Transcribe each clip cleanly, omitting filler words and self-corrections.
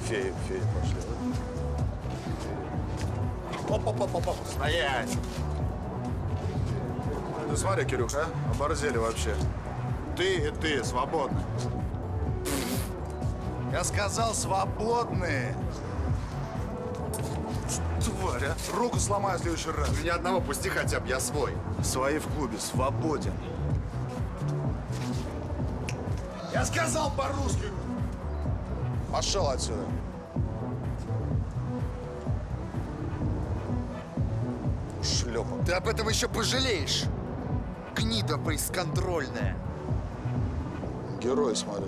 Феи пошли. Оп-оп-оп-оп, стоять! Ты смотри, Кирюха, оборзели вообще. Ты и ты свободны. Я сказал, свободны. Тварь, а? Руку сломаю в следующий раз. Меня одного пусти хотя бы, я свой. Свои в клубе, свободен. Я сказал по-русски. Пошел отсюда. Шлепа. Ты об этом еще пожалеешь. Гнида бейсконтрольная. Герой, смотрю.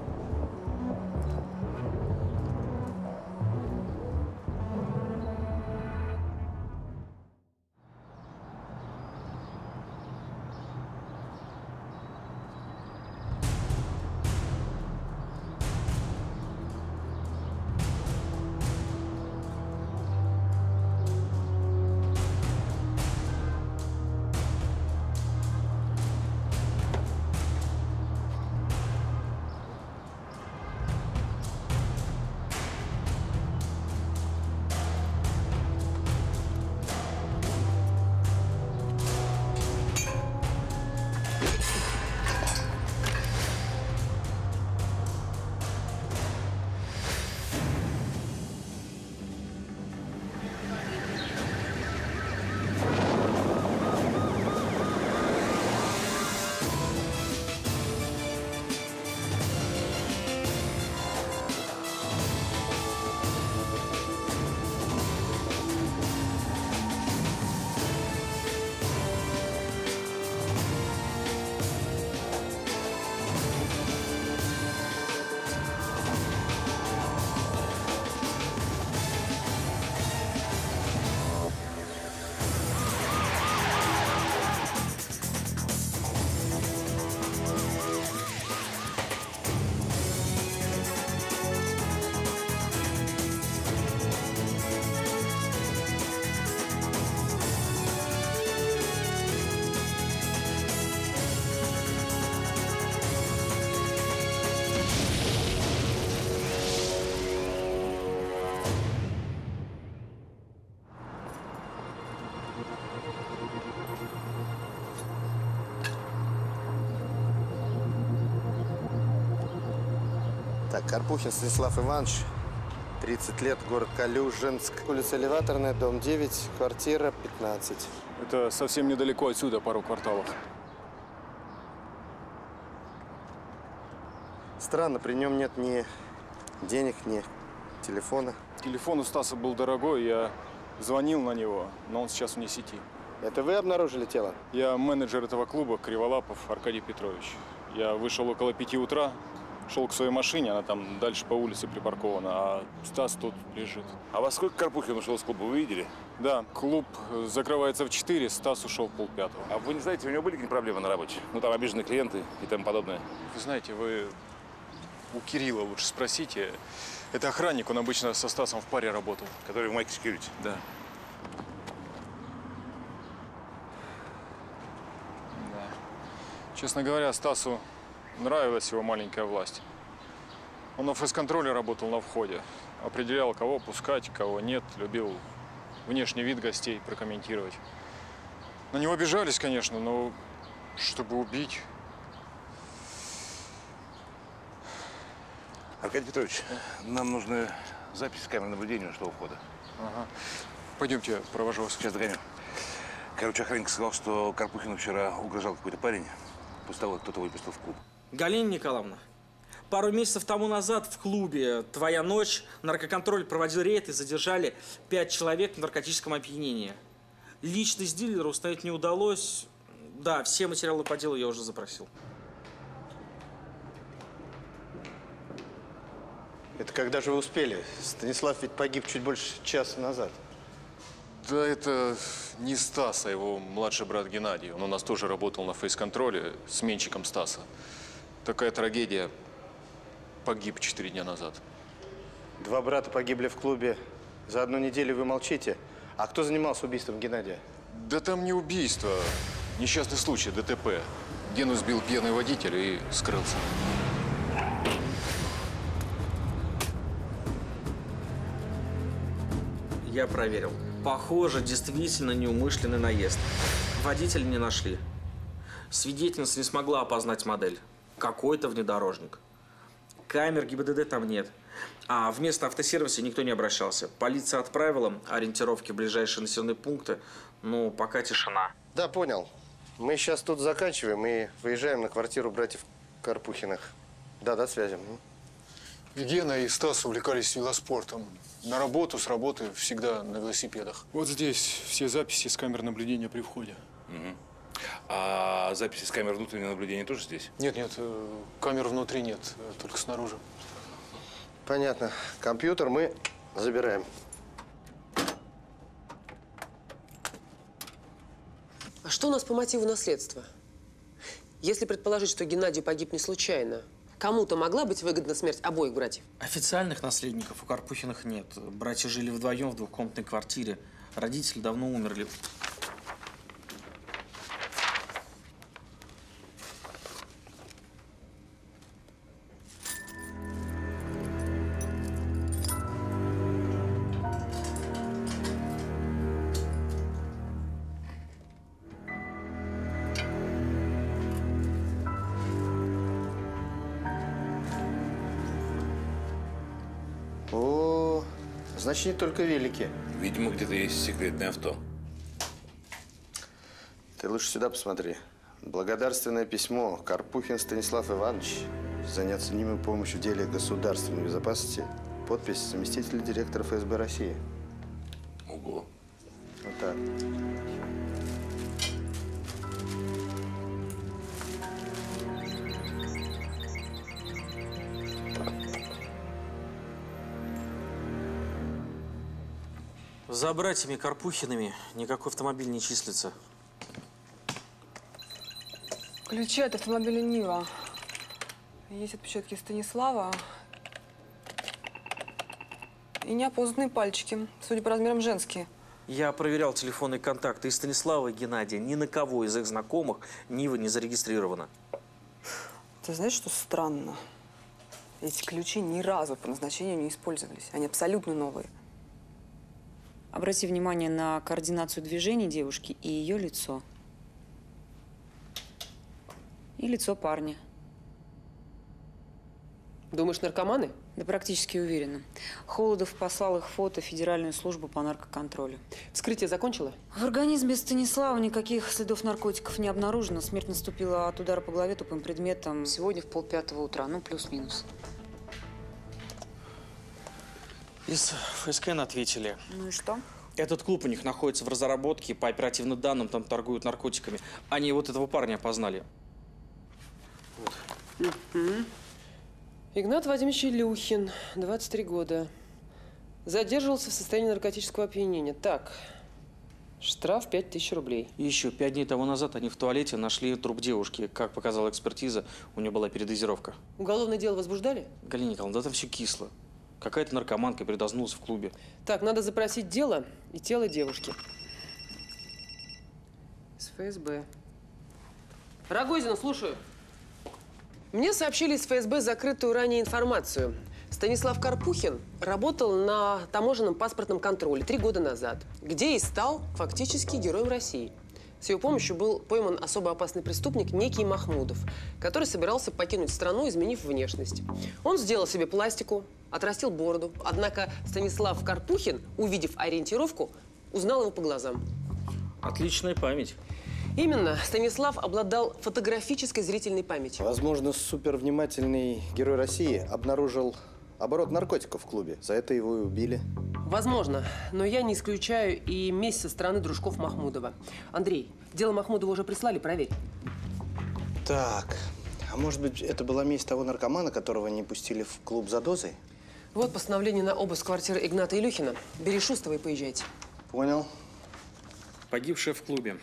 Так, Карпухин Станислав Иванович, 30 лет, город Калюжинск, улица Элеваторная, дом 9, квартира 15. Это совсем недалеко отсюда, пару кварталов. Странно, при нем нет ни денег, ни телефона. Телефон у Стаса был дорогой, я звонил на него, но он сейчас вне сети. Это вы обнаружили тело? Я менеджер этого клуба, Криволапов Аркадий Петрович. Я вышел около 5 утра, шел к своей машине, она там дальше по улице припаркована, а Стас тут лежит. А во сколько Карпухин ушел из клуба, вы видели? Да, клуб закрывается в 4, Стас ушел в 4:30. А вы не знаете, у него были какие-то проблемы на работе? Ну, там обиженные клиенты и тому подобное. Вы знаете, вы у Кирилла лучше спросите. Это охранник, он обычно со Стасом в паре работал. Который в майке секьюрити? Да. Да. Честно говоря, Стасу нравилась его маленькая власть. Он на фейс-контроле работал на входе. Определял, кого пускать, кого нет. Любил внешний вид гостей прокомментировать. На него обижались, конечно, но чтобы убить… Аркадий Петрович, нам нужны записи с камер наблюдения у входа. Ага. Пойдемте, провожу вас. Сейчас догоню. Короче, охранник сказал, что Карпухину вчера угрожал какой-то парень. После того, как кто-то выпустил в клуб. Галина Николаевна, пару месяцев тому назад в клубе «Твоя ночь» наркоконтроль проводил рейд и задержали 5 человек в наркотическом опьянении. Личность дилера установить не удалось. Да, все материалы по делу я уже запросил. Это когда же вы успели? Станислав ведь погиб чуть больше часа назад. Да это не Стас, а его младший брат Геннадий. Он у нас тоже работал на фейс-контроле сменщиком Стаса. Такая трагедия. Погиб 4 дня назад. 2 брата погибли в клубе. За 1 неделю вы молчите. А кто занимался убийством Геннадия? Да там не убийство. Несчастный случай, ДТП. Гену сбил пьяный водитель и скрылся. Я проверил. Похоже, действительно неумышленный наезд. Водителя не нашли. Свидетельница не смогла опознать модель. Какой-то внедорожник. Камер ГИБДД там нет. А в местном автосервисе никто не обращался. Полиция отправила ориентировки в ближайшие населенные пункты. Ну, пока тишина. Да, понял. Мы сейчас тут заканчиваем и выезжаем на квартиру братьев Карпухиных. Да, до связи. И Гена, и Стас увлекались велоспортом. На работу, с работы всегда на велосипедах. Вот здесь все записи с камер наблюдения при входе. А записи с камер внутреннего наблюдения тоже здесь? Нет, камер внутри нет, только снаружи. Понятно. Компьютер мы забираем. А что у нас по мотиву наследства? Если предположить, что Геннадий погиб не случайно, кому-то могла быть выгодна смерть обоих братьев? Официальных наследников у Карпухиных нет. Братья жили вдвоем в двухкомнатной квартире. Родители давно умерли. О, значит, не только велики. Видимо, где-то есть секретное авто. Ты лучше сюда посмотри. Благодарственное письмо. Карпухин Станислав Иванович за неоценимую помощь в деле государственной безопасности. Подпись заместителя директора ФСБ России. Ого. Вот так. За братьями Карпухиными никакой автомобиль не числится. Ключи от автомобиля Нива. Есть отпечатки Станислава. И неопознанные пальчики, судя по размерам, женские. Я проверял телефонные контакты и Станислава, и Геннадия. Ни на кого из их знакомых Нива не зарегистрирована. Ты знаешь, что странно? Эти ключи ни разу по назначению не использовались. Они абсолютно новые. Обрати внимание на координацию движений девушки и ее лицо. И лицо парня. Думаешь, наркоманы? Да практически уверена. Холодов послал их фото в Федеральную службу по наркоконтролю. Вскрытие закончила? В организме Станислава никаких следов наркотиков не обнаружено. Смерть наступила от удара по голове тупым предметом сегодня в 4:30 утра. Ну, плюс-минус. Из ФСКН ответили. Ну и что? Этот клуб у них находится в разработке. По оперативным данным там торгуют наркотиками. Они вот этого парня опознали. Игнат Вадимович Илюхин, 23 года. Задерживался в состоянии наркотического опьянения. Так, штраф 5000 рублей. И еще 5 дней тому назад они в туалете нашли труп девушки. Как показала экспертиза, у нее была передозировка. Уголовное дело возбуждали? Галина Николаевна, да там все кисло. Какая-то наркоманка передознулась в клубе. Так, надо запросить дело и тело девушки. С ФСБ. Рогозина, слушаю. Мне сообщили из ФСБ закрытую ранее информацию. Станислав Карпухин работал на таможенном паспортном контроле 3 года назад, где и стал фактически героем России. С его помощью был пойман особо опасный преступник некий Махмудов, который собирался покинуть страну, изменив внешность. Он сделал себе пластику, отрастил бороду. Однако Станислав Карпухин, увидев ориентировку, узнал его по глазам. Отличная память. Именно. Станислав обладал фотографической зрительной памятью. Возможно, супервнимательный герой России обнаружил оборот наркотиков в клубе. За это его и убили. Возможно, но я не исключаю и месть со стороны дружков Махмудова. Андрей, дело Махмудова уже прислали, проверь. Так, а может быть, это была месть того наркомана, которого не пустили в клуб за дозой? Вот постановление на обыск квартиры Игната Илюхина. Бери Шустова и поезжайте. Понял. Погибшая в клубе.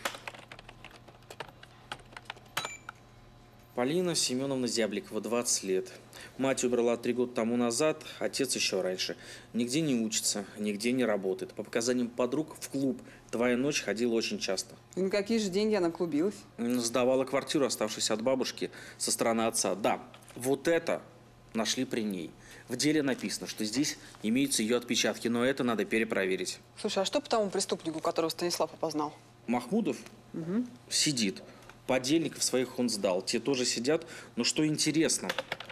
Полина Семеновна Зябликова, 20 лет. Мать умерла 3 года тому назад, отец еще раньше. Нигде не учится, нигде не работает. По показаниям подруг, в клуб «Твоя ночь» ходила очень часто. И на какие же деньги она клубилась? Сдавала квартиру, оставшуюся от бабушки со стороны отца. Да, вот это нашли при ней. В деле написано, что здесь имеются ее отпечатки, но это надо перепроверить. Слушай, а что по тому преступнику, которого Станислав опознал? Махмудов сидит. Подельников своих он сдал. Те тоже сидят. Но что интересно,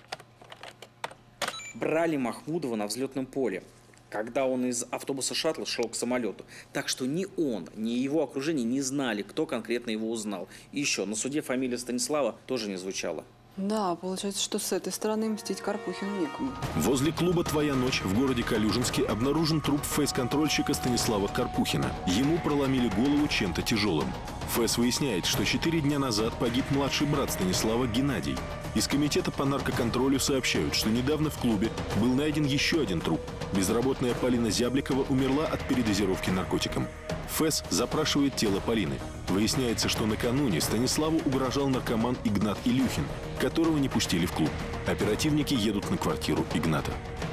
брали Махмудова на взлетном поле, когда он из автобуса шаттла шел к самолету. Так что ни он, ни его окружение не знали, кто конкретно его узнал. И еще, на суде фамилия Станислава тоже не звучала. Да, получается, что с этой стороны мстить Карпухину некому. Возле клуба «Твоя ночь» в городе Калюжинске обнаружен труп фейс-контрольщика Станислава Карпухина. Ему проломили голову чем-то тяжелым. ФЭС выясняет, что 4 дня назад погиб младший брат Станислава Геннадий. Из комитета по наркоконтролю сообщают, что недавно в клубе был найден еще один труп. Безработная Полина Зябликова умерла от передозировки наркотиком. ФЭС запрашивает тело Полины. Выясняется, что накануне Станиславу угрожал наркоман Игнат Илюхин, которого не пустили в клуб. Оперативники едут на квартиру Игната.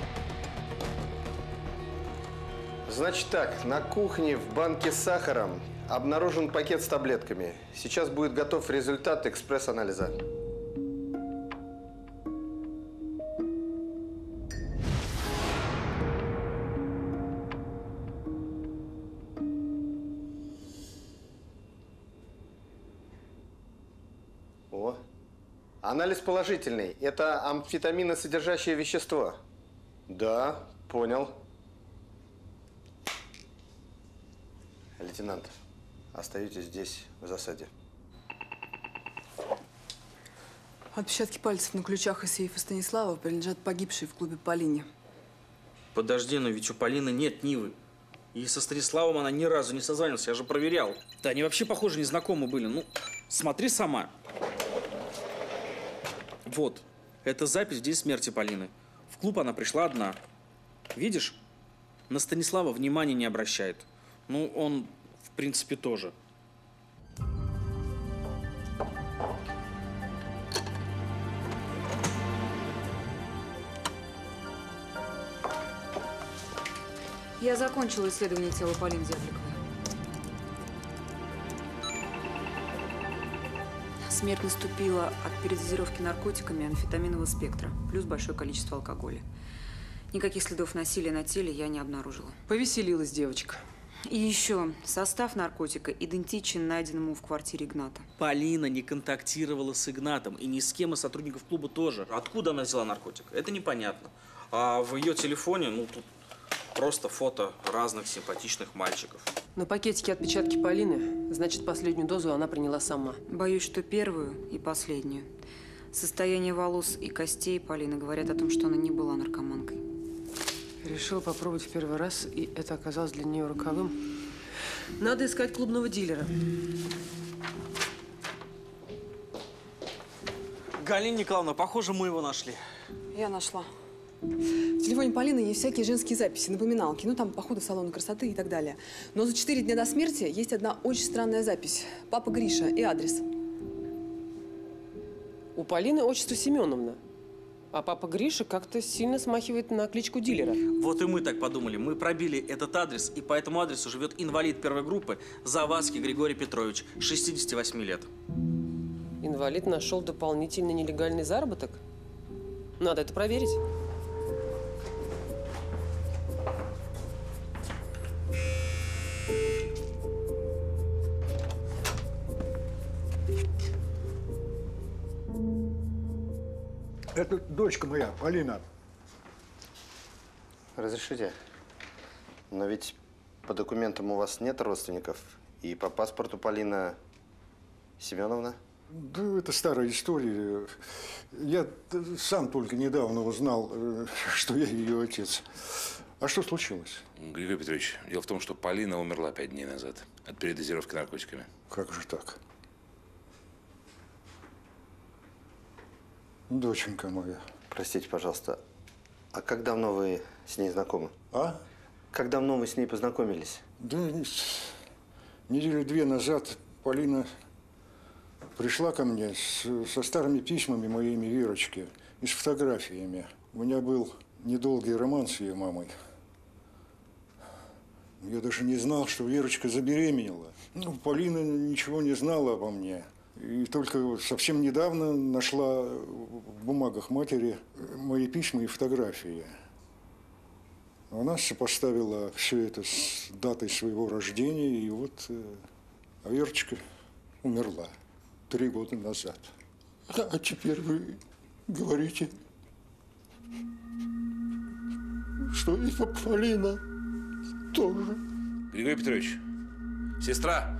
Значит так, на кухне в банке с сахаром обнаружен пакет с таблетками. Сейчас будет готов результат экспресс-анализа. О, анализ положительный. Это амфетаминосодержащее вещество. Да, понял. Лейтенант, остаетесь здесь в засаде. Отпечатки пальцев на ключах из сейфа Станислава принадлежат погибшей в клубе Полине. Подожди, но ведь у Полины нет Нивы. И со Станиславом она ни разу не созванивалась, я же проверял. Да они вообще, похоже, незнакомы были. Ну, смотри сама. Вот, это запись в день смерти Полины. В клуб она пришла одна. Видишь? На Станислава внимания не обращает. Ну, он, в принципе, тоже. Я закончила исследование тела Полины Зябликовой. Смерть наступила от передозировки наркотиками амфетаминового спектра, плюс большое количество алкоголя. Никаких следов насилия на теле я не обнаружила. Повеселилась девочка. И еще, состав наркотика идентичен найденному в квартире Игната. Полина не контактировала с Игнатом и ни с кем из сотрудников клуба тоже. Откуда она взяла наркотик? Это непонятно. А в ее телефоне, ну, тут просто фото разных симпатичных мальчиков. На пакетике отпечатки Полины, значит, последнюю дозу она приняла сама. Боюсь, что первую и последнюю. Состояние волос и костей Полины говорят о том, что она не была наркоманкой. Решила попробовать в первый раз, и это оказалось для нее роковым. Надо искать клубного дилера. Галина Николаевна, похоже, мы его нашли. Я нашла. В телефоне Полины есть всякие женские записи, напоминалки, ну там походы в салоны красоты и так далее. Но за 4 дня до смерти есть одна очень странная запись. Папа Гриша и адрес. У Полины отчество Семеновна. А папа Гриша как-то сильно смахивает на кличку дилера. Вот и мы так подумали. Мы пробили этот адрес, и по этому адресу живет инвалид первой группы Завадский Григорий Петрович, 68 лет. Инвалид нашел дополнительный нелегальный заработок? Надо это проверить. Это дочка моя, Полина. Разрешите? Но ведь по документам у вас нет родственников, и по паспорту Полина Семеновна? Да, это старая история. Я сам только недавно узнал, что я ее отец. А что случилось? Григорий Петрович, дело в том, что Полина умерла 5 дней назад от передозировки наркотиками. Как же так? Доченька моя. Простите, пожалуйста, а как давно вы с ней знакомы? А? Как давно вы с ней познакомились? Да, недели 2 назад Полина пришла ко мне со старыми письмами моими Верочки и с фотографиями. У меня был недолгий роман с ее мамой. Я даже не знал, что Верочка забеременела. Ну, Полина ничего не знала обо мне. И только вот совсем недавно нашла в бумагах матери мои письма и фотографии. Она сопоставила все это с датой своего рождения, и вот Верочка умерла 3 года назад. А теперь вы говорите, что и Полина тоже. Григорий Петрович, сестра.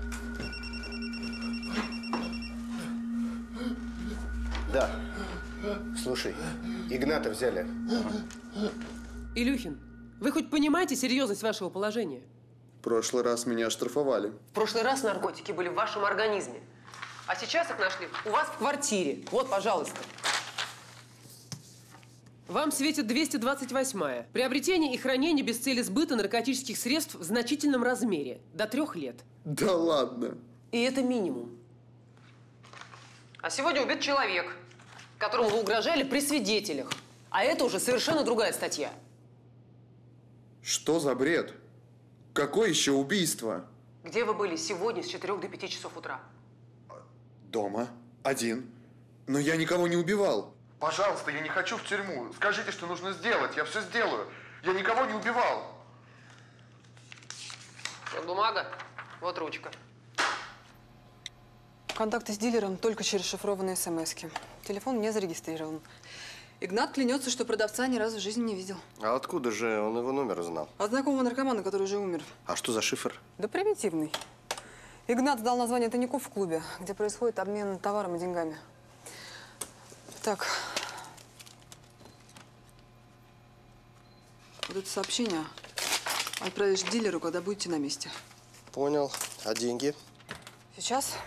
Да. Слушай, Игната взяли. Илюхин, вы хоть понимаете серьезность вашего положения? В прошлый раз меня оштрафовали. В прошлый раз наркотики были в вашем организме. А сейчас их нашли у вас в квартире. Вот, пожалуйста. Вам светит 228-я. Приобретение и хранение без цели сбыта наркотических средств в значительном размере. До 3 лет. Да ладно. И это минимум. А сегодня убит человек, которому вы угрожали при свидетелях. А это уже совершенно другая статья. Что за бред? Какое еще убийство? Где вы были сегодня с 4 до 5 часов утра? Дома. Один. Но я никого не убивал. Пожалуйста, я не хочу в тюрьму. Скажите, что нужно сделать. Я все сделаю. Я никого не убивал. Вот бумага, вот ручка. Контакты с дилером только через шифрованные смс-ки. Телефон не зарегистрирован. Игнат клянется, что продавца ни разу в жизни не видел. А откуда же он его номер знал? От знакомого наркомана, который уже умер. А что за шифр? Да примитивный. Игнат дал название тайников в клубе, где происходит обмен товаром и деньгами. Так. Вот это сообщение отправишь дилеру, когда будете на месте. Понял. А деньги? Сейчас.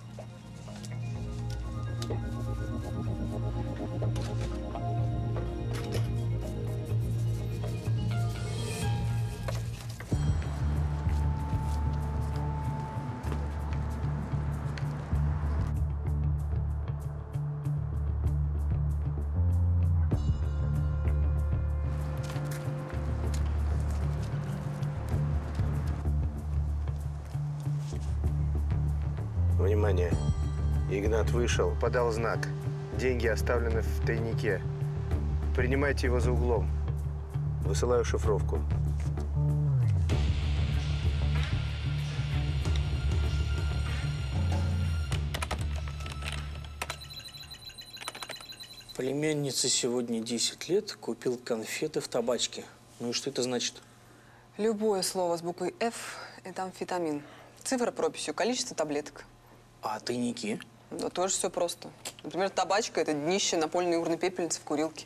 Внимание. Игнат вышел, подал знак. Деньги оставлены в тайнике. Принимайте его за углом. Высылаю шифровку. Племяннице сегодня 10 лет, купил конфеты в табачке. Ну и что это значит? Любое слово с буквой «Ф» – это амфетамин. Цифра прописью, количество таблеток. А тайники? Да тоже все просто. Например, табачка – это днище напольной урны пепельницы в курилке.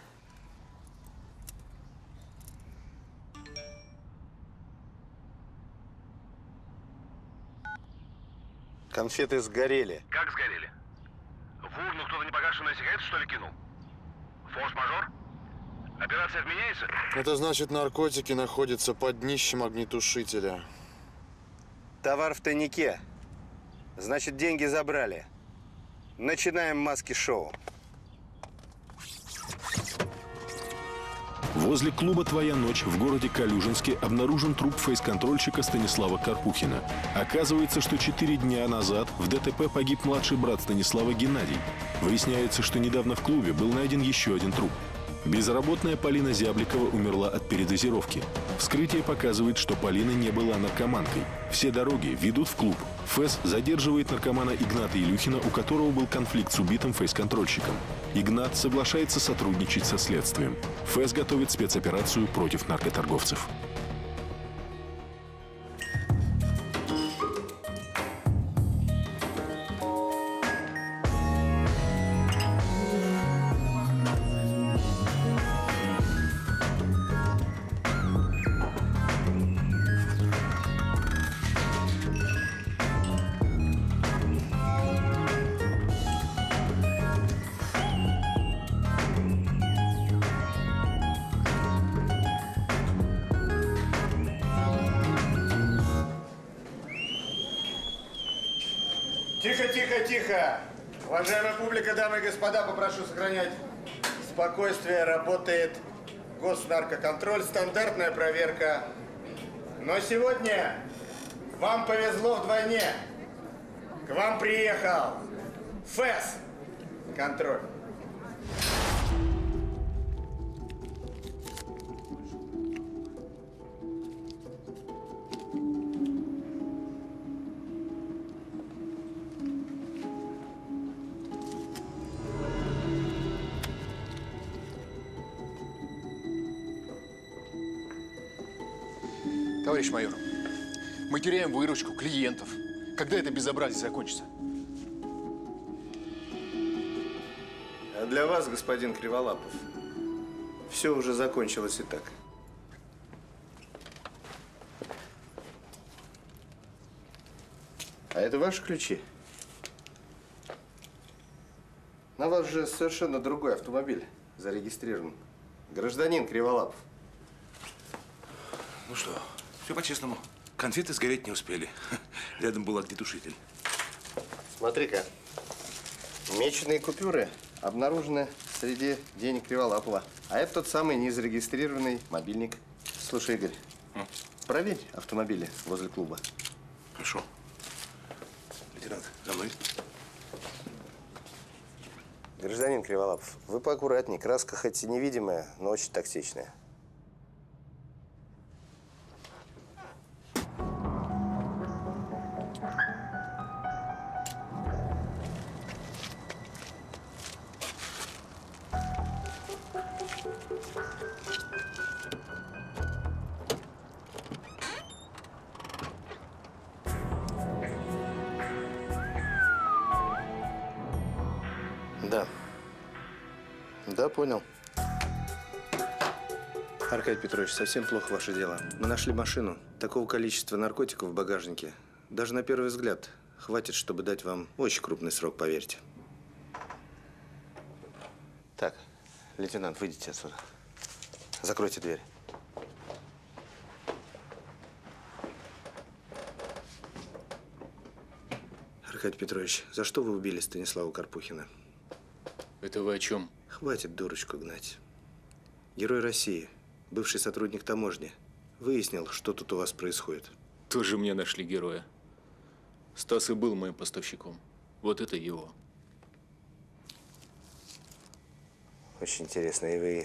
Конфеты сгорели. Как сгорели? В урну кто-то непогашенную сигарету, что ли, кинул? Форс-мажор? Операция отменяется? Это значит, наркотики находятся под днищем огнетушителя. Товар в тайнике. Значит, деньги забрали. Начинаем маски-шоу. Возле клуба «Твоя ночь» в городе Калюжинске обнаружен труп фейс-контрольщика Станислава Карпухина. Оказывается, что 4 дня назад в ДТП погиб младший брат Станислава Геннадий. Выясняется, что недавно в клубе был найден еще один труп. Безработная Полина Зябликова умерла от передозировки. Вскрытие показывает, что Полина не была наркоманкой. Все дороги ведут в клуб. ФЭС задерживает наркомана Игната Илюхина, у которого был конфликт с убитым фейс-контрольщиком. Игнат соглашается сотрудничать со следствием. ФЭС готовит спецоперацию против наркоторговцев. Тихо, тихо, тихо! Уважаемая публика, дамы и господа, попрошу сохранять спокойствие. Работает госнаркоконтроль, стандартная проверка. Но сегодня вам повезло вдвойне. К вам приехал ФЭС! Контроль. Товарищ майор, мы теряем выручку клиентов. Когда это безобразие закончится? А для вас, господин Криволапов, все уже закончилось и так. А это ваши ключи? На вас же совершенно другой автомобиль зарегистрирован. Гражданин Криволапов. Ну что, все по-честному. Конфеты сгореть не успели. Рядом был огнетушитель. Смотри-ка. Меченые купюры обнаружены среди денег Криволапова. А это тот самый незарегистрированный мобильник. Слушай, Игорь, проверь автомобили возле клуба. Хорошо. Лейтенант, за мной. Гражданин Криволапов, вы поаккуратней. Краска хоть и невидимая, но очень токсичная. Да. Да, понял. Аркадий Петрович, совсем плохо ваше дело. Мы нашли машину. Такого количества наркотиков в багажнике. Даже на первый взгляд хватит, чтобы дать вам очень крупный срок, поверьте. Так, лейтенант, выйдите отсюда. Закройте дверь. Аркадий Петрович, за что вы убили Станислава Карпухина? Это вы о чем? Хватит дурочку гнать. Герой России, бывший сотрудник таможни, выяснил, что тут у вас происходит. Тоже мне нашли героя. Стас и был моим поставщиком. Вот это его. Очень интересно. И вы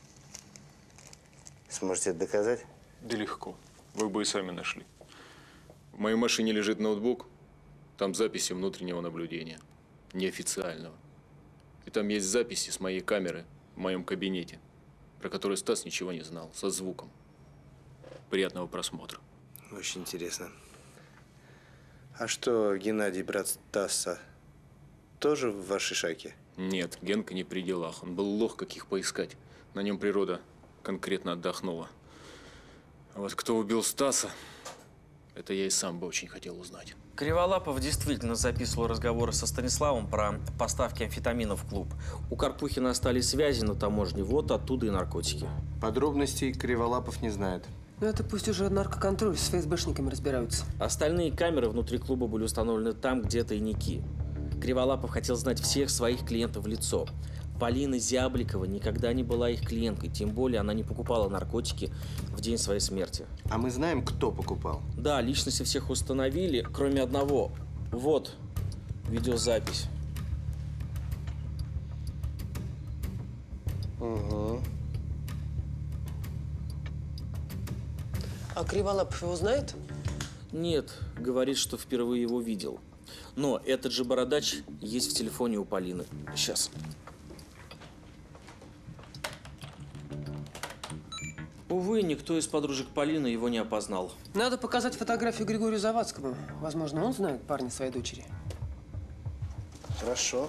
сможете это доказать? Да легко. Вы бы и сами нашли. В моей машине лежит ноутбук. Там записи внутреннего наблюдения. Неофициального. И там есть записи с моей камеры в моем кабинете, про которые Стас ничего не знал, со звуком. Приятного просмотра. Очень интересно. А что, Геннадий, брат Стаса, тоже в вашей шайке? Нет, Генка не при делах. Он был лох, каких поискать. На нем природа конкретно отдохнула. А вот кто убил Стаса, это я и сам бы очень хотел узнать. Криволапов действительно записывал разговоры со Станиславом про поставки амфетамина в клуб. У Карпухина остались связи на таможне, вот оттуда и наркотики. Подробностей Криволапов не знает. Ну это пусть уже наркоконтроль с ФСБшниками разбираются. Остальные камеры внутри клуба были установлены там, где тайники. Криволапов хотел знать всех своих клиентов в лицо. Полина Зябликова никогда не была их клиенткой, тем более она не покупала наркотики в день своей смерти. А мы знаем, кто покупал? Да, личности всех установили, кроме одного. Вот видеозапись. Угу. А Криволапов его знает? Нет, говорит, что впервые его видел. Но этот же бородач есть в телефоне у Полины. Сейчас. Увы, никто из подружек Полины его не опознал. Надо показать фотографию Григорию Завадскому. Возможно, он знает парня своей дочери. Хорошо.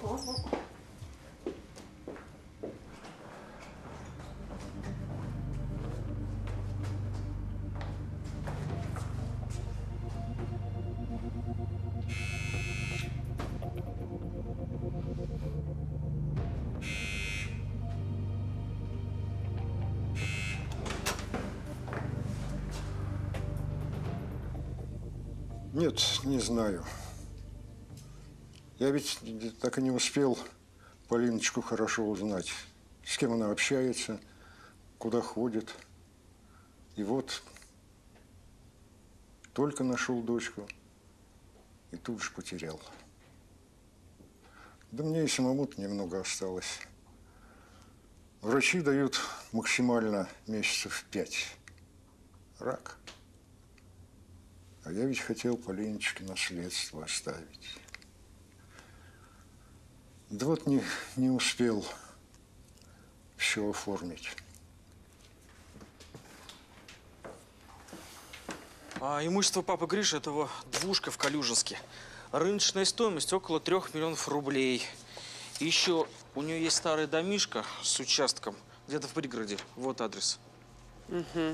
Нет, не знаю. Я ведь так и не успел Полиночку хорошо узнать. С кем она общается, куда ходит. И вот только нашел дочку и тут же потерял. Да мне и самому-то немного осталось. Врачи дают максимально месяцев 5. Рак. А я ведь хотел Полиночке наследство оставить. Да вот не успел все оформить. А имущество папы Гриши – это его двушка в Калюжинске. Рыночная стоимость около 3 миллионов рублей. И еще у нее есть старая домишка с участком где-то в пригороде. Вот адрес. Угу.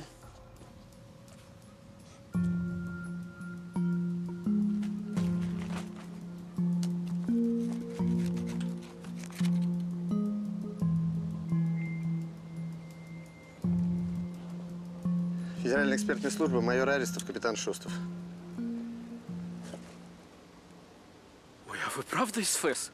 Федеральная экспертная служба, майор Аристов, капитан Шустов. Ой, а вы правда из ФЭС?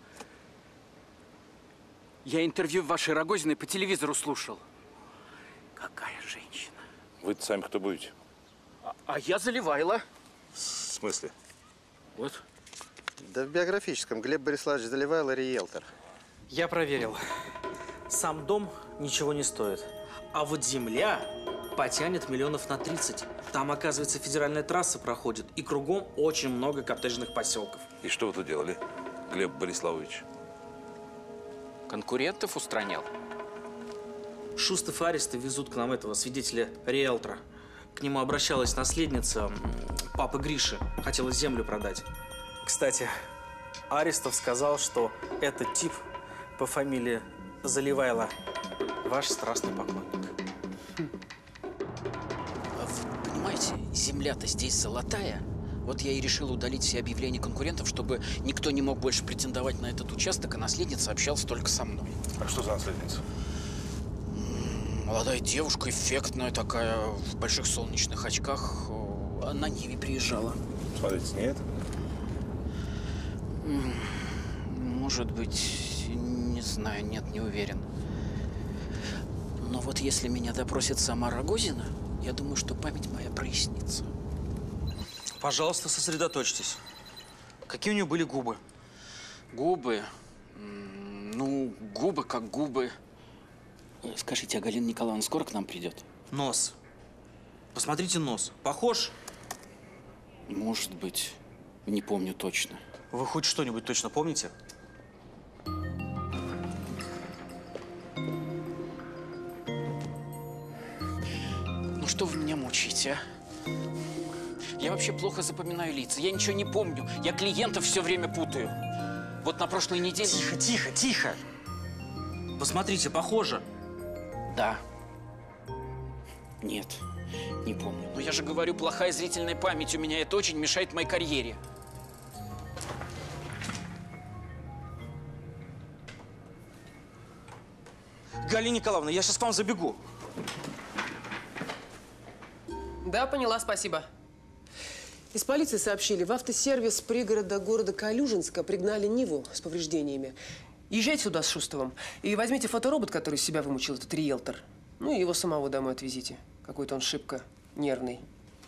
Я интервью вашей Рогозиной по телевизору слушал. Какая женщина. Вы-то сами кто будете? А я Заливайло. В смысле? Вот. Да в биографическом. Глеб Бориславович Заливайло, риэлтор. Я проверил. Сам дом ничего не стоит. А вот земля потянет миллионов на 30. Там, оказывается, федеральная трасса проходит. И кругом очень много коттеджных поселков. И что вы тут делали, Глеб Бориславович? Конкурентов устранял. Шустов и Аристов везут к нам этого свидетеля-риэлтора. К нему обращалась наследница папы Гриши. Хотела землю продать. Кстати, Аристов сказал, что этот тип по фамилии Заливайло ваш страстный поклонник. Вы понимаете, земля-то здесь золотая. Вот я и решил удалить все объявления конкурентов, чтобы никто не мог больше претендовать на этот участок, а наследница общалась только со мной. А что за наследница? Молодая девушка, эффектная такая, в больших солнечных очках. На Ниве приезжала. Смотрите, не это? Может быть, не знаю, нет, не уверен. Но вот если меня допросит сама Рогозина, я думаю, что память моя прояснится. Пожалуйста, сосредоточьтесь. Какие у нее были губы? Губы? Ну, губы как губы. Скажите, а Галина Николаевна скоро к нам придет? Нос. Посмотрите нос. Похож? Может быть. Не помню точно. Вы хоть что-нибудь точно помните? Ну что вы меня мучаете, а? Я вообще плохо запоминаю лица. Я ничего не помню. Я клиентов все время путаю. Вот на прошлой неделе… Тихо, тихо, тихо! Посмотрите, похоже. Да. Нет, не помню. Но я же говорю, плохая зрительная память у меня. Это очень мешает моей карьере. Галина Николаевна, я сейчас к вам забегу. Да, поняла, спасибо. Из полиции сообщили, в автосервис пригорода города Калюжинска пригнали Ниву с повреждениями. Езжайте сюда с Шустовым и возьмите фоторобот, который из себя вымучил этот риэлтор. Ну и его самого домой отвезите. Какой-то он шибко нервный.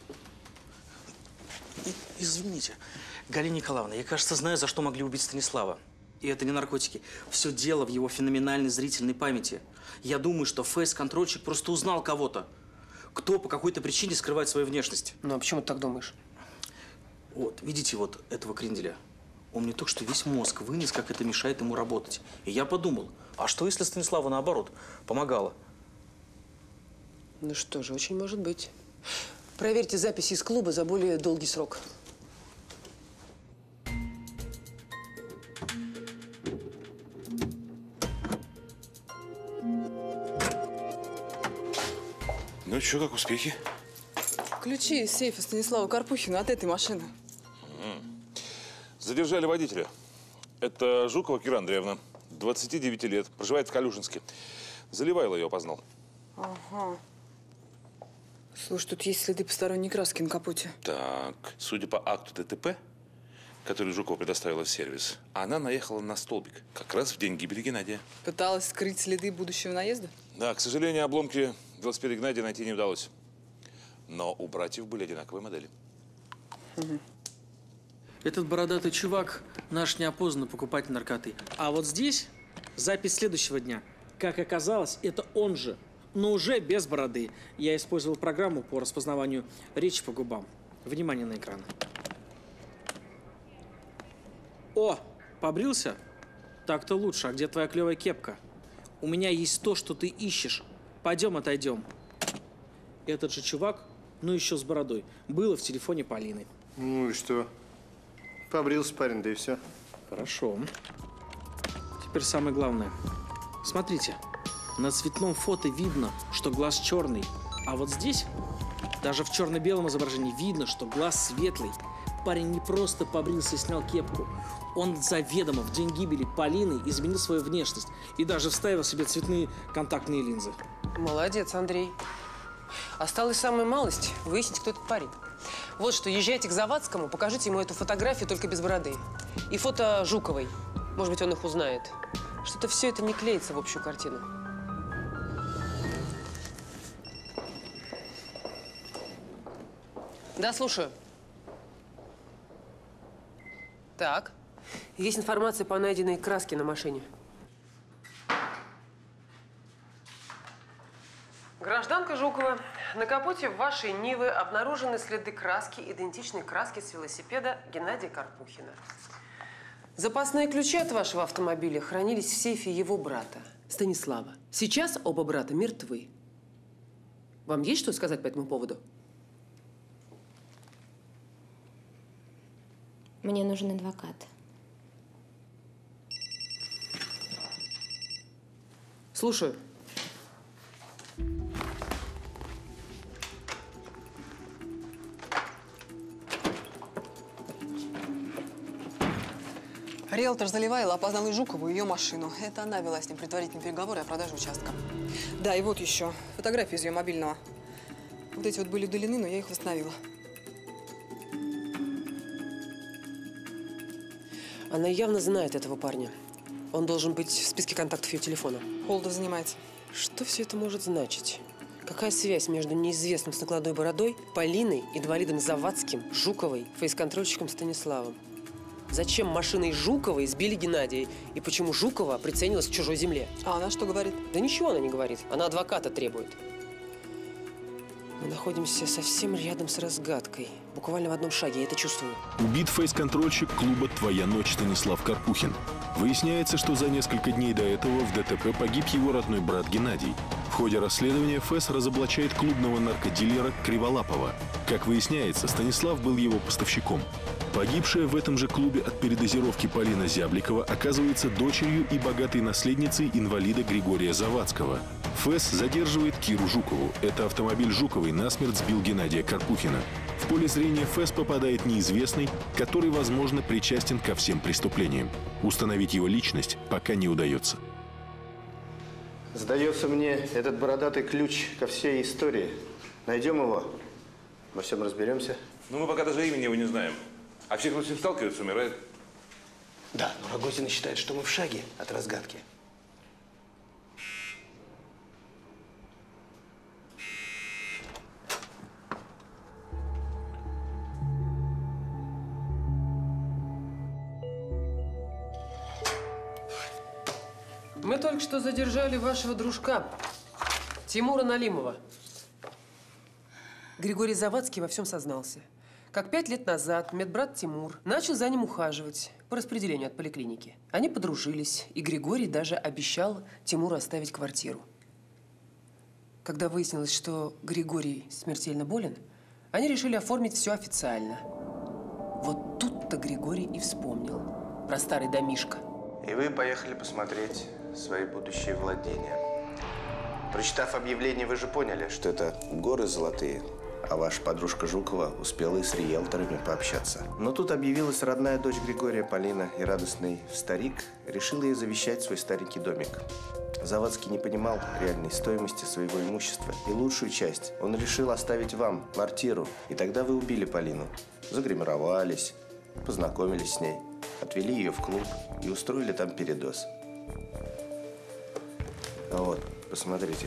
Извините, Галина Николаевна, я, кажется, знаю, за что могли убить Станислава. И это не наркотики. Все дело в его феноменальной зрительной памяти. Я думаю, что фейс-контрольщик просто узнал кого-то, кто по какой-то причине скрывает свою внешность. Ну, а почему ты так думаешь? Вот, видите вот этого кренделя? Он мне только что весь мозг вынес, как это мешает ему работать. И я подумал, а что если Станислава, наоборот, помогала? Ну что же, очень может быть. Проверьте записи из клуба за более долгий срок. Ну что, как успехи? Ключи из сейфа Станислава Карпухина от этой машины. Задержали водителя. Это Жукова Кира Андреевна, 29 лет, проживает в Калюжинске. Заливайло ее опознал. Ага. Слушай, тут есть следы посторонней краски на капоте. Так, судя по акту ДТП, который Жукова предоставила в сервис, она наехала на столбик как раз в день гибели Геннадия. Пыталась скрыть следы будущего наезда? Да, к сожалению, обломки велосипеда Геннадия найти не удалось. Но у братьев были одинаковые модели. Угу. Этот бородатый чувак – наш неопознанный покупатель наркоты. А вот здесь запись следующего дня. Как оказалось, это он же, но уже без бороды. Я использовал программу по распознаванию речи по губам. Внимание на экран. О, побрился? Так-то лучше. А где твоя клевая кепка? У меня есть то, что ты ищешь. Пойдем отойдем. Этот же чувак, ну еще с бородой, было в телефоне Полины. Ну и что? Побрился парень, да и все. Хорошо. Теперь самое главное. Смотрите, на цветном фото видно, что глаз черный. А вот здесь, даже в черно-белом изображении, видно, что глаз светлый. Парень не просто побрился и снял кепку. Он заведомо в день гибели Полины изменил свою внешность и даже вставил себе цветные контактные линзы. Молодец, Андрей. Осталась самая малость – выяснить, кто этот парень. Вот что, езжайте к Завадскому, покажите ему эту фотографию, только без бороды. И фото Жуковой. Может быть, он их узнает. Что-то все это не клеится в общую картину. Да, слушаю. Так. Есть информация по найденной краске на машине. Гражданка Жукова, на капоте вашей Нивы обнаружены следы краски, идентичной краске с велосипеда Геннадия Карпухина. Запасные ключи от вашего автомобиля хранились в сейфе его брата, Станислава. Сейчас оба брата мертвы. Вам есть что сказать по этому поводу? Мне нужен адвокат. Слушаю. Риэлтор Заливаева опознал и Жукову, и ее машину. Это она вела с ним предварительные переговоры о продаже участка. Да, и вот еще фотографии из ее мобильного. Вот эти вот были удалены, но я их восстановила. Она явно знает этого парня. Он должен быть в списке контактов ее телефона. Холодов занимается. Что все это может значить? Какая связь между неизвестным с накладной бородой, Полиной, инвалидом Завадским, Жуковой, фейс-контрольщиком Станиславом? Зачем машиной Жуковой сбили Геннадия? И почему Жукова приценилась к чужой земле? А она что говорит? Да ничего она не говорит. Она адвоката требует. Мы находимся совсем рядом с разгадкой. Буквально в одном шаге, я это чувствую. Убит фейс-контрольщик клуба «Твоя ночь» Станислав Карпухин. Выясняется, что за несколько дней до этого в ДТП погиб его родной брат Геннадий. В ходе расследования ФЭС разоблачает клубного наркодилера Криволапова. Как выясняется, Станислав был его поставщиком. Погибшая в этом же клубе от передозировки Полина Зябликова оказывается дочерью и богатой наследницей инвалида Григория Завадского. ФЭС задерживает Киру Жукову. Это автомобиль Жуковой насмерть сбил Геннадия Карпухина. В поле зрения ФЭС попадает неизвестный, который, возможно, причастен ко всем преступлениям. Установить его личность пока не удается. Сдается мне, этот бородатый ключ ко всей истории. Найдем его, во всем разберемся. Ну, мы пока даже имени его не знаем. А все, кто с ним сталкивается, умирает. Да, но Рогозин считает, что мы в шаге от разгадки. Мы только что задержали вашего дружка, Тимура Налимова. Григорий Завадский во всем сознался. Как 5 лет назад медбрат Тимур начал за ним ухаживать по распределению от поликлиники. Они подружились, и Григорий даже обещал Тимуру оставить квартиру. Когда выяснилось, что Григорий смертельно болен, они решили оформить все официально. Вот тут-то Григорий и вспомнил про старый домишко. И вы поехали посмотреть свои будущие владения. Прочитав объявление, вы же поняли, что это горы золотые. А ваша подружка Жукова успела и с риэлторами пообщаться. Но тут объявилась родная дочь Григория, Полина, и радостный старик решил ей завещать свой старенький домик. Завадский не понимал реальной стоимости своего имущества, и лучшую часть он решил оставить вам, квартиру. И тогда вы убили Полину, загримировались, познакомились с ней, отвели ее в клуб и устроили там передоз. Вот, посмотрите.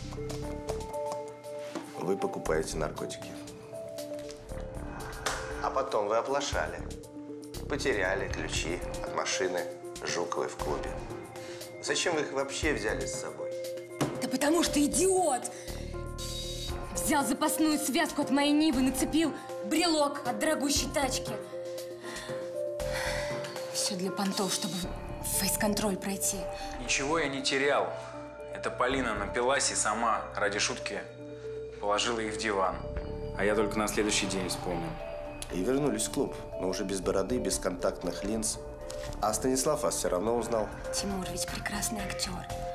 Вы покупаете наркотики. А потом вы оплошали. потеряли ключи от машины Жуковой в клубе. Зачем вы их вообще взяли с собой? Да потому что идиот! Взял запасную связку от моей Нивы, нацепил брелок от дорогущей тачки. Все для понтов, чтобы фейс-контроль пройти. Ничего я не терял. Это Полина напилась и сама ради шутки положила их в диван. А я только на следующий день вспомнил. И вернулись в клуб, но уже без бороды, без контактных линз. А Станислав вас все равно узнал. Тимур ведь прекрасный актер.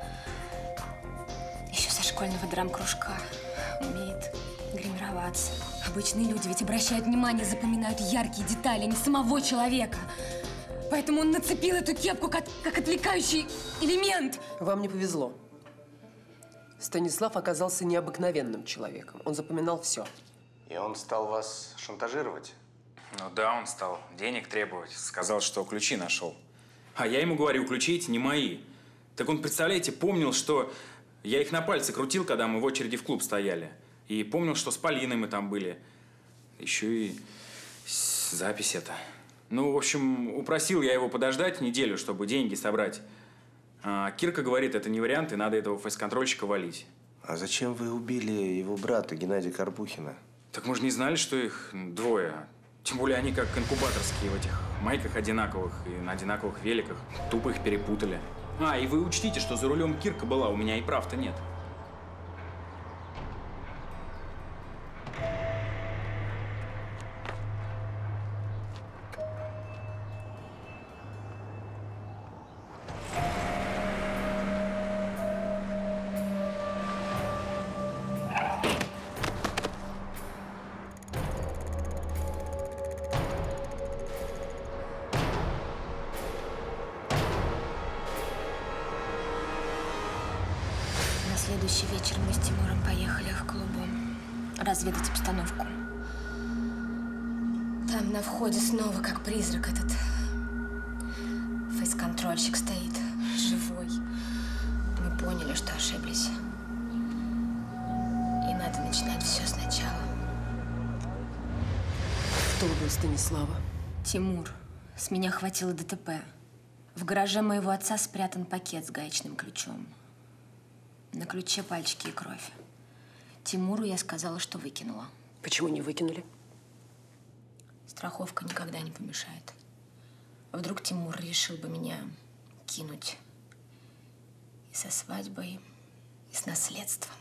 Еще со школьного драм-кружка. Умеет гримироваться. Обычные люди ведь обращают внимание, запоминают яркие детали, а не самого человека. Поэтому он нацепил эту кепку как отвлекающий элемент. Вам не повезло. Станислав оказался необыкновенным человеком. Он запоминал все. И он стал вас шантажировать? Ну да, он стал денег требовать. Сказал, что ключи нашел. А я ему говорю, ключи эти не мои. Так он, представляете, помнил, что я их на пальце крутил, когда мы в очереди в клуб стояли. И помнил, что с Полиной мы там были. Еще и запись эта. Ну, в общем, упросил я его подождать неделю, чтобы деньги собрать. А Кирка говорит, это не вариант, и надо этого фейс-контрольщика валить. А зачем вы убили его брата, Геннадия Карпухина? Так мы же не знали, что их двое. Тем более они как инкубаторские в этих майках одинаковых и на одинаковых великах. Тупо их перепутали. А, и вы учтите, что за рулем Кирка была, у меня и прав-то нет. На следующий вечер мы с Тимуром поехали в клуб разведать обстановку. Там на входе снова как призрак этот фейс-контрольщик стоит, живой. Мы поняли, что ошиблись. И надо начинать все сначала. Кто убил Станислава? Тимур. С меня хватило ДТП. В гараже моего отца спрятан пакет с гаечным ключом. На ключе пальчики и кровь. Тимуру я сказала, что выкинула. Почему не выкинули? Страховка никогда не помешает. Вдруг Тимур решил бы меня кинуть. И со свадьбой, и с наследством.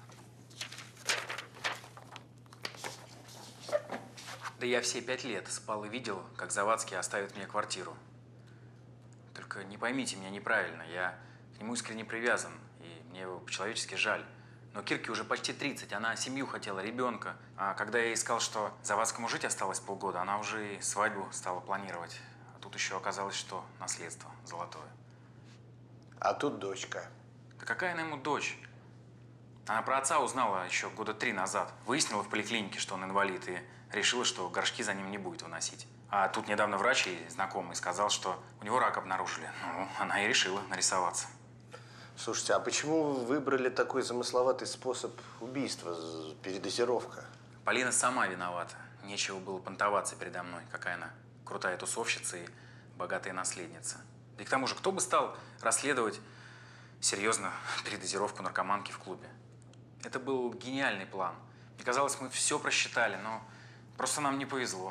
Да я все 5 лет спал и видел, как Завадский оставит мне квартиру. Только не поймите меня неправильно, я к нему искренне привязан, и мне его по-человечески жаль. Но Кирке уже почти 30, она семью хотела, ребенка. А когда я ей сказал, что Завадскому жить осталось полгода, она уже и свадьбу стала планировать. А тут еще оказалось, что наследство золотое. А тут дочка. Да какая она ему дочь? Она про отца узнала еще года 3 назад. Выяснила в поликлинике, что он инвалид, и решила, что горшки за ним не будет выносить. А тут недавно врач ей знакомый сказал, что у него рак обнаружили. Ну, она и решила нарисоваться. Слушайте, а почему вы выбрали такой замысловатый способ убийства, передозировка? Полина сама виновата. Нечего было понтоваться передо мной, какая она крутая тусовщица и богатая наследница. И к тому же, кто бы стал расследовать серьезно передозировку наркоманки в клубе? Это был гениальный план. Мне казалось, мы все просчитали, но просто нам не повезло.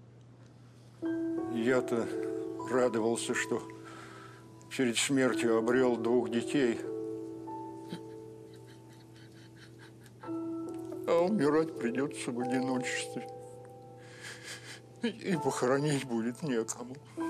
Я-то радовался, что перед смертью обрел 2 детей. А умирать придется в одиночестве. И похоронить будет некому.